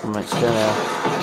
I'm still there.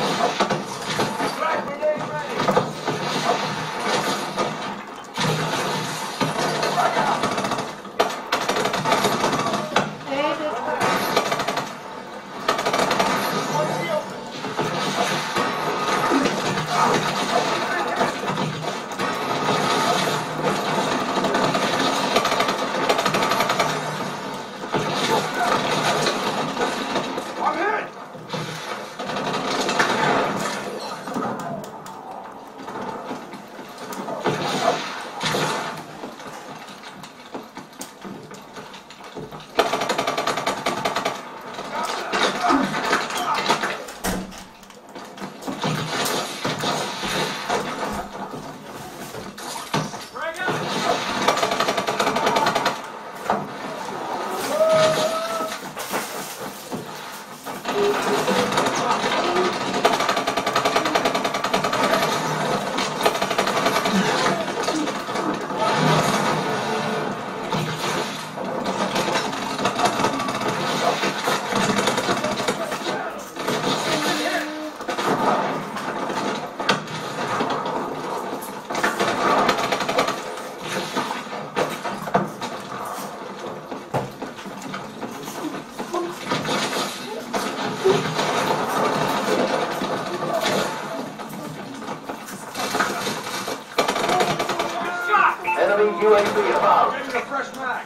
Enemy UAV above. Getting a fresh mag.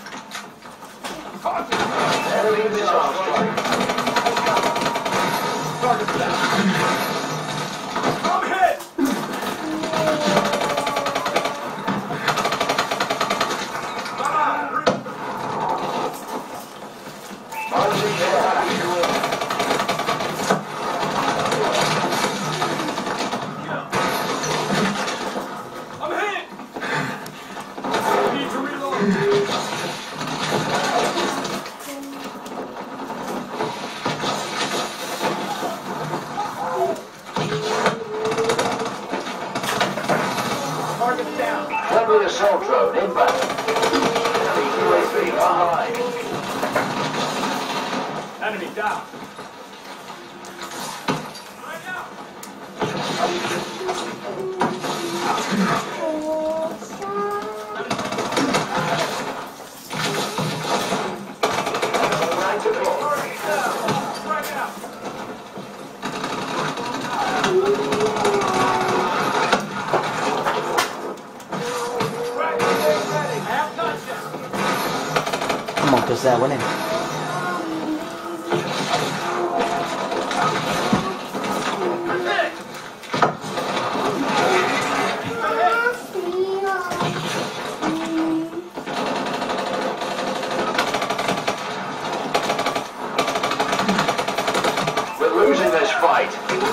Enemy missile strike. Target down. I'm hit. I'm hit. Need to reload. Target down. Friendly assault drone inbound. Enemy UAV online. Enemy down. Come on, 'cause they're winning. We're losing this fight.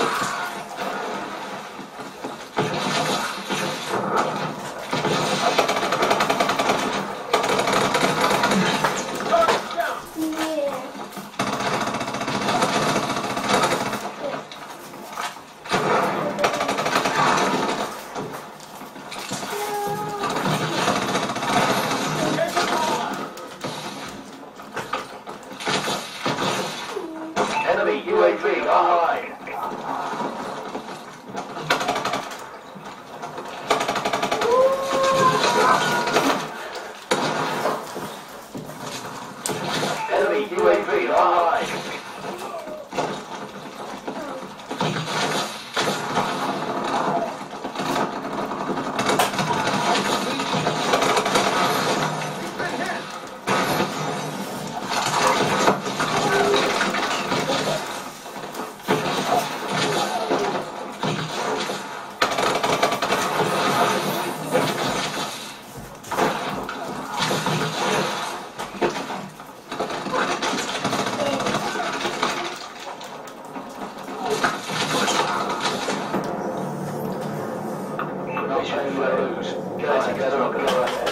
Enemy UAV online. Enemy UAV online. Mission lose. Get it together and go ahead.